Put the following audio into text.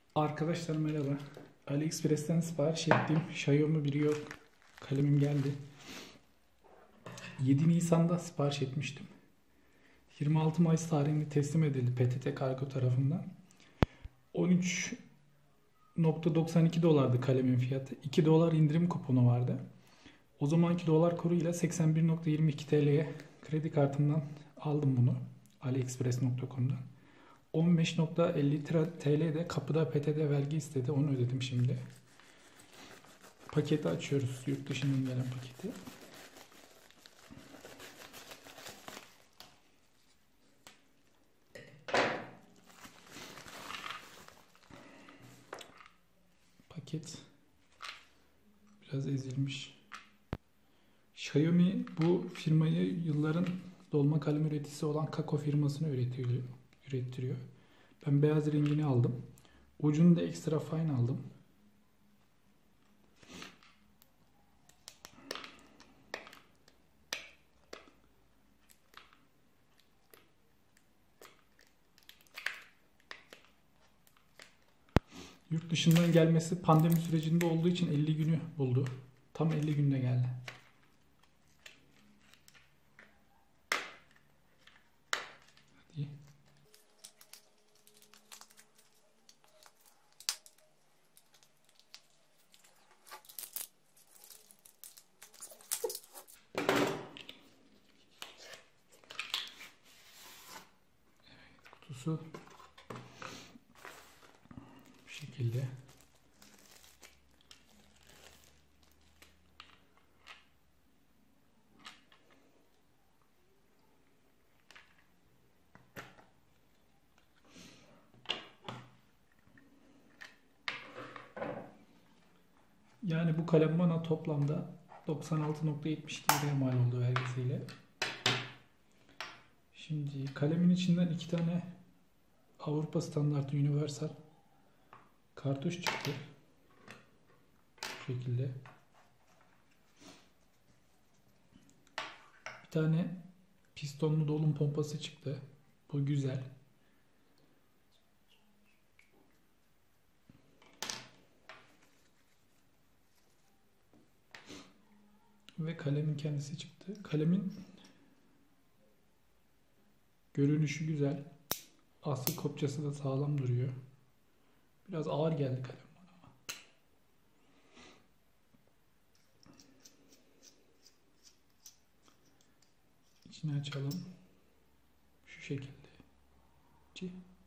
Arkadaşlar merhaba. AliExpress'ten sipariş ettiğim Xiaomi bir yok. Kalemim geldi. 7 Nisan'da sipariş etmiştim. 26 Mayıs tarihinde teslim edildi PTT Kargo tarafından. 13,92 dolardı kalemin fiyatı. 2 dolar indirim kuponu vardı. O zamanki dolar kuruyla 81,22 TL'ye kredi kartımdan aldım bunu. AliExpress.com'dan. 15,50 TL de kapıda PTT vergi istedi. Onu ödedim şimdi. Paketi açıyoruz. Yurt dışından gelen paketi. Paket biraz ezilmiş. Xiaomi bu firmayı yılların dolma kalem üreticisi olan Kako firmasını ürettiriyor. Ben beyaz rengini aldım. Ucunu da extra fine aldım. Yurt dışından gelmesi pandemi sürecinde olduğu için 50 günü buldu. Tam 50 günde geldi. Hadi. Kutusu bu şekilde. Yani bu kalem bana toplamda 96,72 liraya mal oldu vergisiyle. Şimdi kalemin içinden 2 tane Avrupa standartı Universal kartuş çıktı. Bu şekilde. Bir tane pistonlu dolum pompası çıktı. Bu güzel. Ve kalemin kendisi çıktı. Kalemin görünüşü güzel. Asıl kopçası da sağlam duruyor. Biraz ağır geldi kalem bana ama. İçini açalım. Şu şekilde.